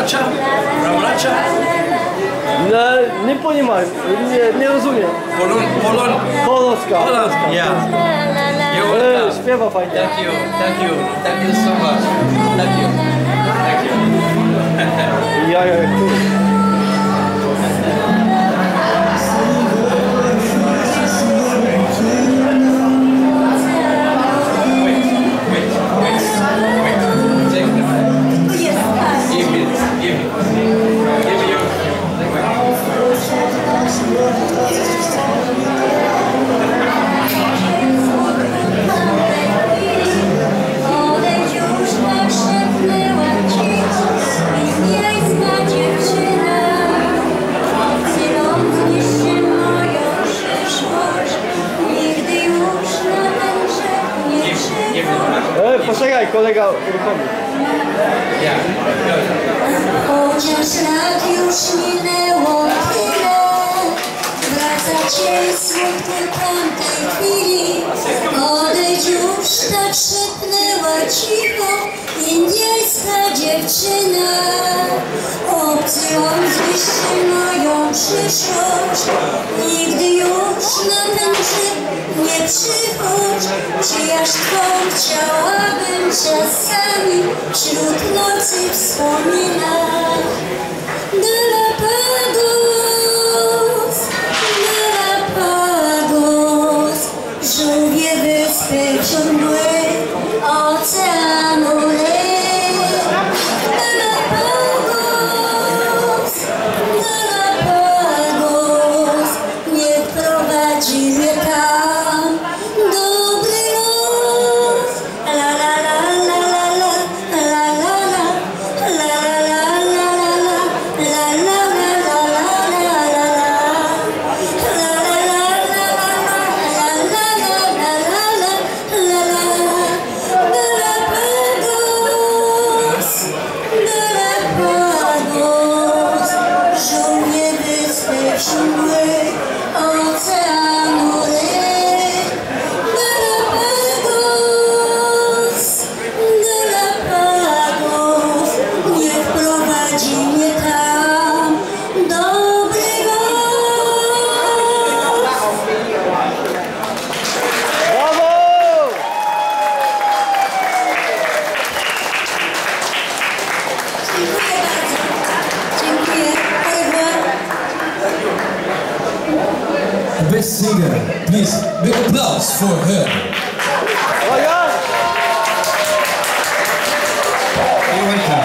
Bramracha? Nie понимаю, nie rozumiem. Polska. Yeah. Śpiewa fajnie. Thank you so much. Thank you. Ja, cool. Poczekaj, kolega uruchomi. Chociaż lat już minęło tyle, wraca cień smutny tamtej chwili. Odejdź już, tak szepnęła cicho indyjska dziewczyna. Obcy on zniszczy moją przyszłość, nigdy już na ten grzyb nie przychodź. Czyjaż twą chciałabym czasami wśród nocy wspominać. Galapagos, żółwie wyspy ciągłe oceanu lej. Galapagos, niech prowadzi mnie tam dobry los. La la la la la la la la la la Best singer, please, big applause for her. You're welcome.